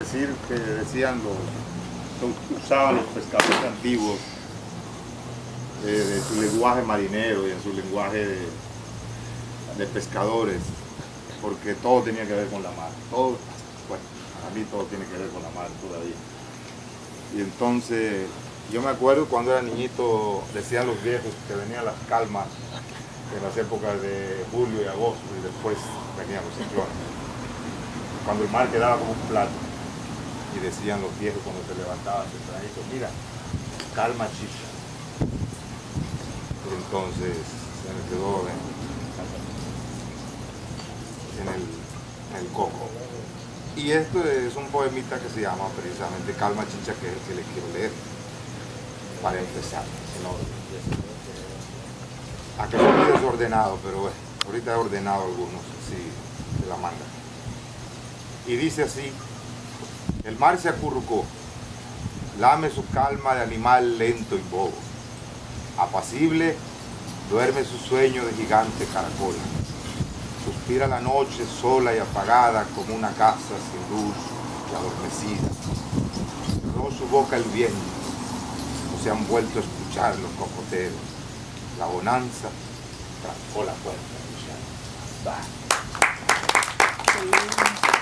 decir que decían usaban los pescadores antiguos de su lenguaje marinero y en su lenguaje de pescadores, porque todo tenía que ver con la mar, todo, bueno, para mí todo tiene que ver con la mar todavía. Y entonces, yo me acuerdo cuando era niñito, decían los viejos que venían las calmas en las épocas de julio y agosto, y después venían los ciclones, cuando el mar quedaba como un plato, y decían los viejos cuando se levantaban tempranito, mira, calma chicha. Y entonces se me quedó en el coco. Y esto es un poemita que se llama precisamente Calma Chicha, que es el que les quiero leer para empezar. A que fue muy desordenado, pero bueno, ahorita he ordenado algunos así de la manga. Y dice así: el mar se acurrucó, lame su calma de animal lento y bobo. Apacible, duerme su sueño de gigante caracola. Suspira la noche sola y apagada como una casa sin luz y adormecida. Cerró su boca el viento, no se han vuelto a escuchar los cocoteros. La bonanza trancó la puerta.